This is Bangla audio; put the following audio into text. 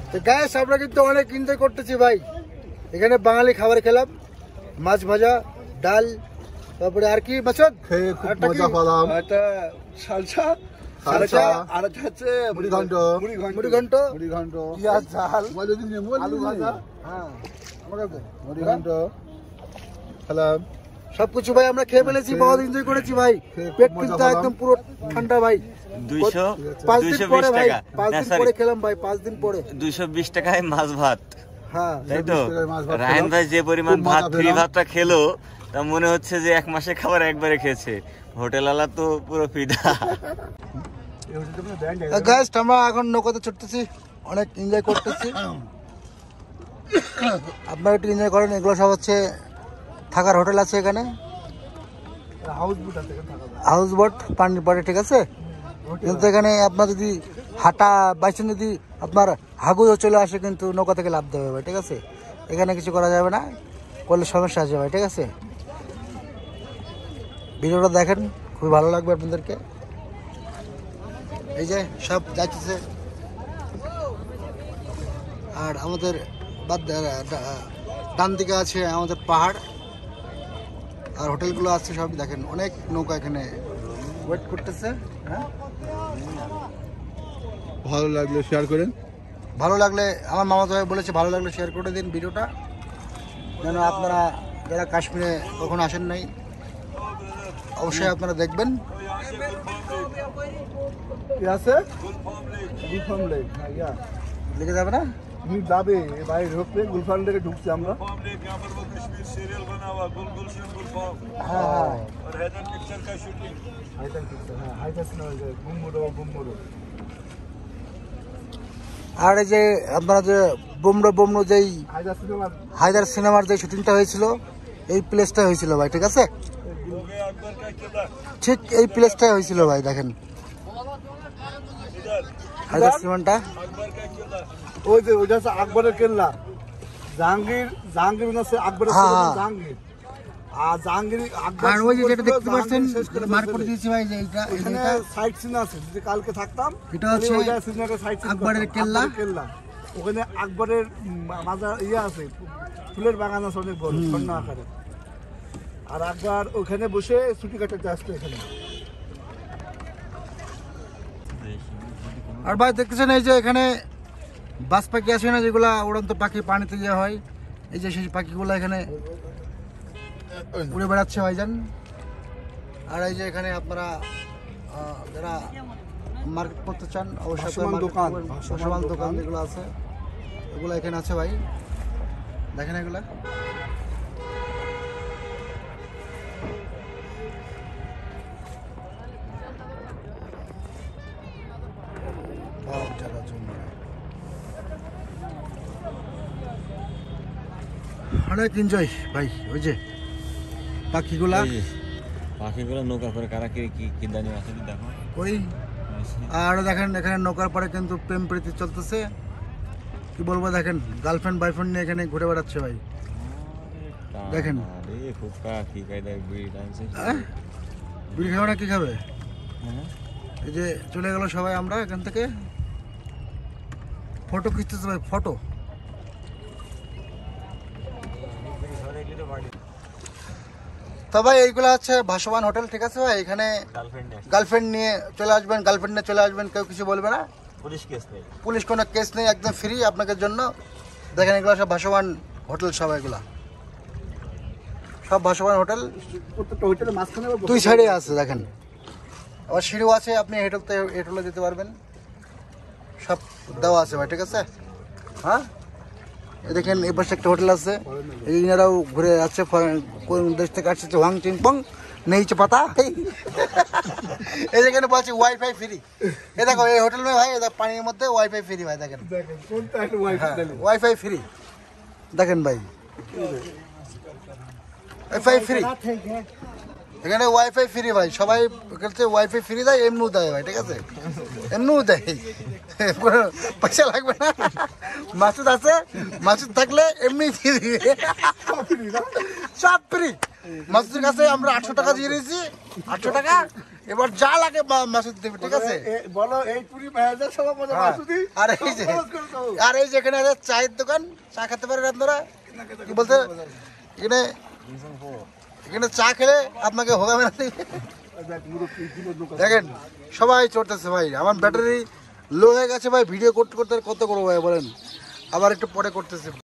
তো গাইস আমরা কিন্তু অনেক এনজয় করতেছি ভাই। এখানে বাঙালি খাবার খেলাম, মাছ ভাজা, ডাল, তারপরে আর কি মাছদ মজা পেলাম, একটা সালসা সালসা, আর হচ্ছে মুড়ি ঘন্ট, পেঁয়াজ ঝাল, আলু ভাজা, হ্যাঁ মুড়ি ঘন্ট খেলাম। সবকিছু ভাই আমরা খেয়ে ফেলেছি, বহুত এনজয় করেছি ভাই। পেট কিন্তু একদম পুরো ঠান্ডা ভাই। 5 দিন পরে ভাই, 5 দিন পরে খেলাম ভাই, 5 দিন পরে 220 টাকায় মাছ ভাত। হ্যাঁ তাই তো রায়হান ভাই যে পরিমাণ ভাত ফ্রি ভাতটা খেলো তা মনে হচ্ছে যে 1 মাসে খাবার একবারে খেয়েছে। হোটেলওয়ালা তো পুরো ফিদা। গাইস আমরা এখন নৌকাতে চড়তেছি, অনেক এনজয় করতেছি। আপনারা একটু এনজয় করেন। এগুলো সব হচ্ছে থাকার হোটেল আছে এখানে, হাউস বোট পানির পরে, ঠিক আছে। কিন্তু এখানে আপনার যদি হাঁটা বাইচন যদি আপনার হাগুও চলে আসে কিন্তু নৌকা থেকে লাভ দেবে ভাই, ঠিক আছে। এখানে কিছু করা যাবে না, করলে সমস্যা আছে ভাই, ঠিক আছে। ভিডিওটা দেখেন, খুবই ভালো লাগবে আপনাদেরকে। এই যে সব যাচ্ছে, আর আমাদের ডান দিকে আছে আমাদের পাহাড় আর হোটেলগুলো আছে সব দেখেন। অনেক নৌকা এখানে ওয়েট করতেছে। হ্যাঁ, ভালো লাগলে শেয়ার করেন, ভালো লাগলে আমার মামা তো বলেছে ভালো লাগলে শেয়ার করে দিন ভিডিওটা, যেন আপনারা যারা কাশ্মীরে কখনো আসেন নাই অবশ্যই আপনারা দেখবেন। লিখে যাবে না যাবে ভাই, ঢুকলে গুলফান থেকে ঢুকছি আমরা। আর এই যে আপনারা যে বোমরো যেই হায়দার সিনেমার যে শুটিংটা হয়েছিল এই প্লেসটা হয়েছিল ভাই, ঠিক আছে। ঠিক এই প্লেসটাই হয়েছিল ভাই, দেখেন হায়দার সিনেমাটা। ওই যে ওইটা হচ্ছে আকবরের কেল্লা, জাহাঙ্গীর আছে আকবরের জাহাঙ্গীর। আর জাহাঙ্গীর আর ওই যে যেটা দেখতে পাচ্ছেন মার্ক করে দিয়েছি ভাই, যে এইটা এখানে সাইট সিন আছে। যদি কালকে থাকতাম এটা হচ্ছে আকবরের কেল্লা। ওখানে আকবরের মাজার আছে, ফুলের বাগান আছে অনেক বড় স্বর্ণ আকারে। আর আকবর ওখানে বসে ছুটি কাটাতে আসতো এখানে। আর ভাই দেখতেছেন এই যে এখানে বাস পাখি আছে না, যেগুলা উড়ন্ত পাখি, পানিতে ইয়ে হয়, এই যে সেই পাখিগুলো এখানে উড়ে বেড়াচ্ছে ভাইজান। আর এই যে এখানে আপনারা যারা মার্কেট করতে চান অবশ্যই দোকান যেগুলো আছে ওগুলো এখানে আছে ভাই, দেখেন এগুলা। অনেক এনজয় ভাই। ওই যে পাখিগুলা নৌকা করে কারা কি দানি আছে দেখো ওই। আর দেখেন এখানে নৌকার পরে কিন্তু প্রেম প্রীতি চলতেছে, কি বলবো। দেখেন গার্লফ্রেন্ড বয়ফ্রেন্ড নিয়ে এখানে ঘুরে বেড়াচ্ছে ভাই, দেখেন। বিড়ি খাবে না কি খাবে? এই যে চলে গেল সবাই, আমরা এখান থেকে ফটো খিচতেছে ভাই, ফটো। তো ভাই এইগুলো হচ্ছে ভাসমান হোটেল, ঠিক আছে ভাই। এখানে গার্লফ্রেন্ড নিয়ে চলে আসবেন, কেউ কিছু বলবে না, পুলিশ কোনো কেস নেই, একদম ফ্রি আপনাদের জন্য। দেখেন এগুলো সব ভাসমান হোটেল, সব এগুলা সব ভাসমান হোটেল। দুই সাইডে আছে দেখেন, আবার সিঁড়িও আছে, আপনি হেঁটে যেতে পারবেন, সব দেওয়া আছে ভাই, ঠিক আছে। হ্যাঁ, দেখেন এই পাশে একটা হোটেল আছে, ইনারাও ঘুরে যাচ্ছে, কোন দেশ থেকে আসছে, ওয়াং চিংপং নেই পাতা। এই যেখানে বলছি ওয়াইফাই ফ্রি, এ দেখো এই হোটেল में ভাই, পানির মধ্যে ওয়াইফাই ফ্রি ভাই, দেখেন ওয়াইফাই ফ্রি, দেখেন ভাই ওয়াইফাই ফ্রি, এখানে ওয়াইফাই ফ্রি ভাই। সবাই ওয়াইফাই ফ্রি দেয়, এমনিও দেয় ভাই, ঠিক আছে, এমনিও দেয়, পয়সা লাগবে না। মাসুদ আছে, মাসুদ থাকলে এমনি সব ফ্রি। মাসুদের কাছে আমরা 800 টাকা দিয়ে দিয়েছি, 800 টাকা এবার যা লাগে মাসুদ দেবে, ঠিক আছে? বলো এই টুরি ভাইয়াদের সবাই মজা হ্যাঁ। মাসুদি আর এই যে এখানে আছে চায়ের দোকান, চা খেতে পারেন আপনারা। কি বলতে এখানে এখানে চা খেলে আপনাকে হোগাবে না। দেখেন সবাই চড়তেছে ভাই, আমার ব্যাটারি লো হয়ে গেছে ভাই, ভিডিও করতে করতে আর কত করবো ভাই বলেন, আবার একটু পরে করতেছে।